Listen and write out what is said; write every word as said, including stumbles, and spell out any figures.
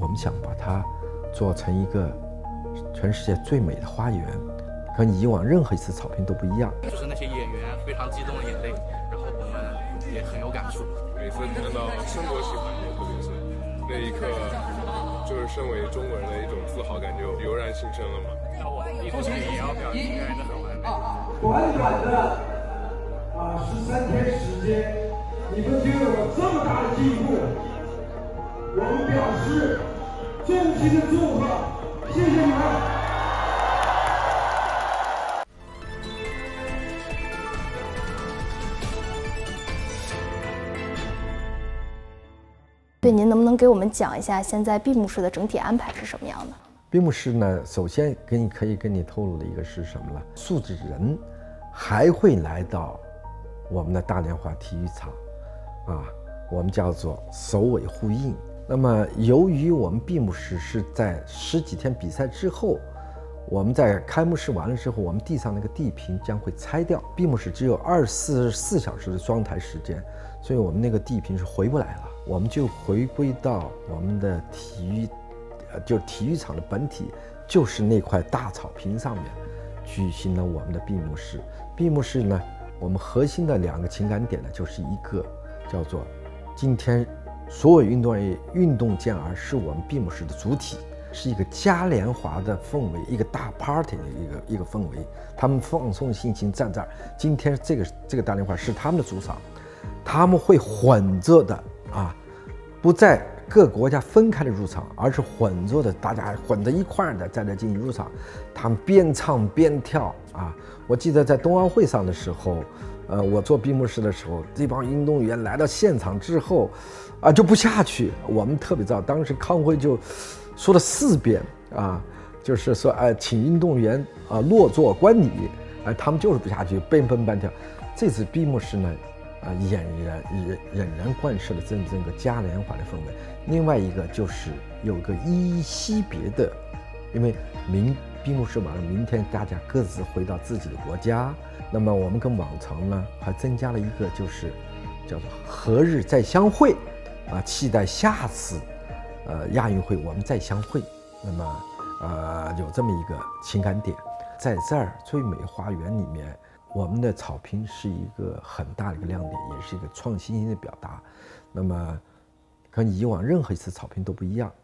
我们想把它做成一个全世界最美的花园，和你以往任何一次草坪都不一样。 就是那些演员非常激动的眼泪，然后我们也很有感触。 每次看到生活喜欢的，特别是那一刻，就是身为中国人的一种自豪感就油然心生了嘛。 那我们后期也要表现的很完美。 短短的啊十三天时间，你们就有了这么大的进步，我们表示衷心的祝贺，谢谢你们。 对，您能不能给我们讲一下现在闭幕式的整体安排是什么样的？ 闭幕式呢，首先给你可以跟你透露的一个是什么呢？素质人还会来到我们的大连华体育场，啊，我们叫做首尾呼应。那么，由于我们闭幕式是在十几天比赛之后，我们在开幕式完了之后，我们地上那个地坪将会拆掉。闭幕式只有二十四四小时的装台时间，所以我们那个地坪是回不来了。我们就回归到我们的体育，呃，就体育场的本体，就是那块大草坪上面，举行了我们的闭幕式。闭幕式呢，我们核心的两个情感点呢，就是一个叫做今天所有运动员运动健儿是我们闭幕式的主体，是一个嘉年华的氛围，一个大 party 的一个一个氛围。他们放松心情站这儿，今天这个这个大年华是他们的主场，他们会混着的啊，不在各国家分开的入场，而是混着的，大家混在一块儿的在这进行入场。他们边唱边跳啊！我记得在冬奥会上的时候，呃，我做闭幕式的时候，这帮运动员来到现场之后，啊，就不下去。我们特别早，当时康辉就说了四遍啊，就是说，哎、呃，请运动员啊落座观礼，哎、呃，他们就是不下去，边蹦边跳。这次闭幕式呢，啊，俨然俨俨然贯彻了真正的嘉年华的氛围。另外一个就是有个依依惜别的，因为明闭幕式完了，明天大家各自回到自己的国家。那么我们跟往常呢还增加了一个，就是叫做何日再相会，啊，期待下次，呃，亚运会我们再相会。那么，呃，有这么一个情感点，在这儿最美花园里面。我们的草坪是一个很大的一个亮点，也是一个创新性的表达。那么，和以往任何一次草坪都不一样。